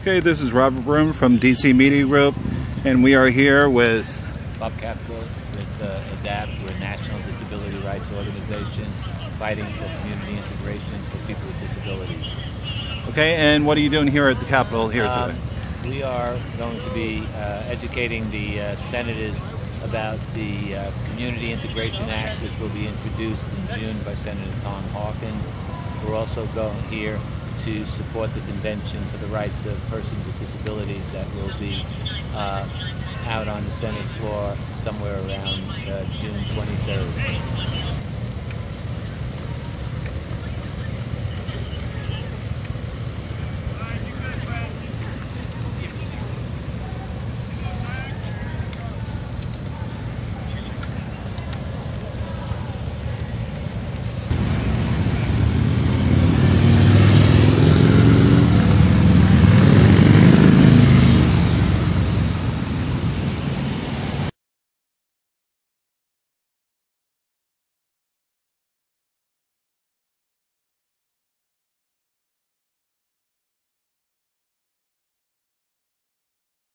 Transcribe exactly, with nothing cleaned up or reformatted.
Okay, this is Robert Broom from D C Media Group, and we are here with Bob Kafka with uh, ADAPT. We're a national disability rights organization fighting for community integration for people with disabilities. Okay, and what are you doing here at the Capitol here Um, today? we are going to be uh, educating the uh, senators about the uh, Community Integration Act, which will be introduced in June by Senator Tom Harkin. We're also going here to support the Convention for the Rights of Persons with Disabilities that will be uh, out on the Senate floor somewhere around uh, June twenty-third.